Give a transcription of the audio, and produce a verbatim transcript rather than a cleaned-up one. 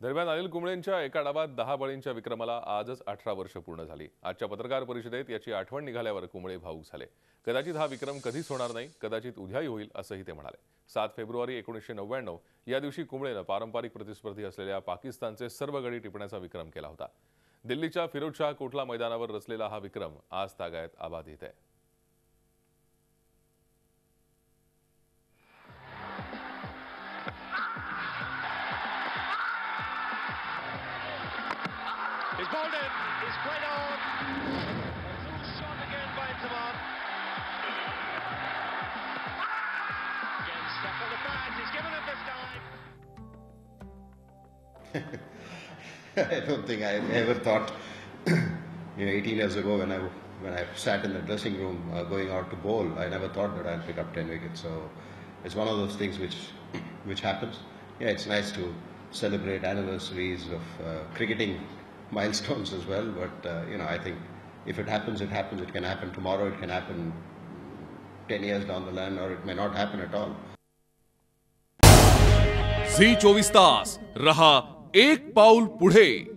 दरम्यान अनिल कुंबळेंच्या एका डावात दहा बळींच्या विक्रमाला आजच अठरा वर्ष पूर्ण झाली। आजच्या पत्रकार परिषदेत याची आठवण निघाल्यावर कुंबळे भावूक झाले। कदाचित हा विक्रम कधीच होणार नाही, कदाचित उद्याही होईल असंही ते म्हणाले। सात फेब्रुवारी एकोणीसशे नव्याण्णव या दिवशी कुंबळेनं पारंपरिक प्रतिस्पर्धी असलेल्या पाकिस्तानचे सर्व गडी टिपण्याचा विक्रम केला होता। दिल्लीच्या फिरोजशाह कोटला मैदानावर रचलेला हा विक्रम आज तागायत अबाधित आहे। He's bowled in, he's played on. A little shot again by Tamam. Again stuck on the bat, he's given it this time. I don't think I ever thought, you know, eighteen years ago when I when I sat in the dressing room uh, going out to bowl, I never thought that I'd pick up ten wickets. So it's one of those things which which happens. Yeah, it's nice to celebrate anniversaries of uh, cricketing milestones as well, but uh, you know, I think if it happens, it happens. It can happen tomorrow, it can happen ten years down the line, or it may not happen at all. झी चोवीस तास रहा एक पाऊल पुढे।